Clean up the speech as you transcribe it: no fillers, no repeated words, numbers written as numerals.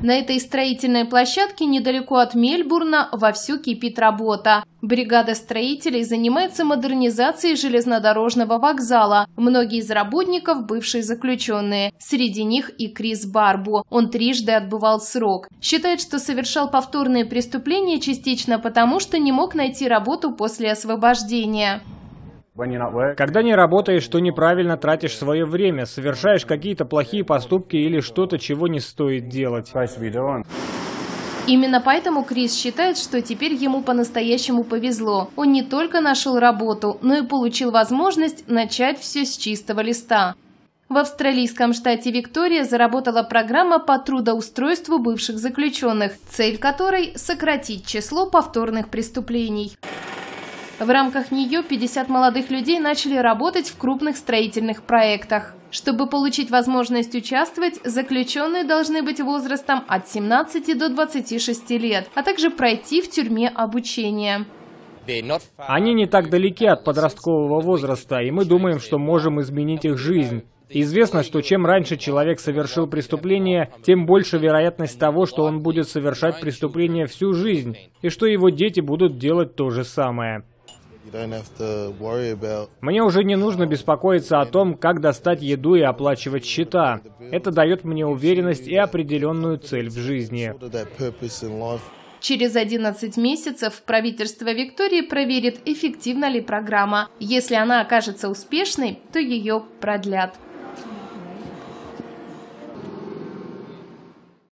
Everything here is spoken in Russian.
На этой строительной площадке недалеко от Мельбурна вовсю кипит работа. Бригада строителей занимается модернизацией железнодорожного вокзала. Многие из работников – бывшие заключенные. Среди них и Крис Барбу. Он трижды отбывал срок. Считает, что совершал повторные преступления частично потому, что не мог найти работу после освобождения. Когда не работаешь, то неправильно тратишь свое время, совершаешь какие-то плохие поступки или что-то, чего не стоит делать. Именно поэтому Крис считает, что теперь ему по-настоящему повезло. Он не только нашел работу, но и получил возможность начать все с чистого листа. В австралийском штате Виктория заработала программа по трудоустройству бывших заключенных, цель которой – сократить число повторных преступлений. В рамках нее 50 молодых людей начали работать в крупных строительных проектах. Чтобы получить возможность участвовать, заключенные должны быть возрастом от 17 до 26 лет, а также пройти в тюрьме обучение. Они не так далеки от подросткового возраста, и мы думаем, что можем изменить их жизнь. Известно, что чем раньше человек совершил преступление, тем больше вероятность того, что он будет совершать преступление всю жизнь, и что его дети будут делать то же самое. Мне уже не нужно беспокоиться о том, как достать еду и оплачивать счета. Это дает мне уверенность и определенную цель в жизни. Через 11 месяцев правительство Виктории проверит, эффективна ли программа. Если она окажется успешной, то ее продлят.